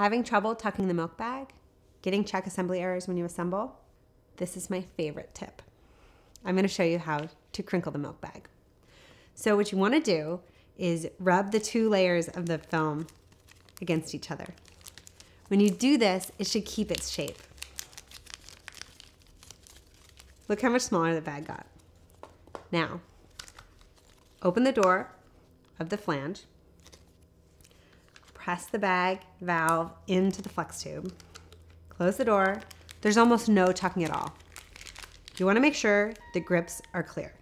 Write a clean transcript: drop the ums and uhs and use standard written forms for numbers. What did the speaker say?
Having trouble tucking the milk bag? Getting check assembly errors when you assemble? This is my favorite tip. I'm going to show you how to crinkle the milk bag. So what you want to do is rub the two layers of the film against each other. When you do this, it should keep its shape. Look how much smaller the bag got. Now, open the door of the flange. Press the bag valve into the flex tube. Close the door. There's almost no tucking at all. You want to make sure the grips are clear.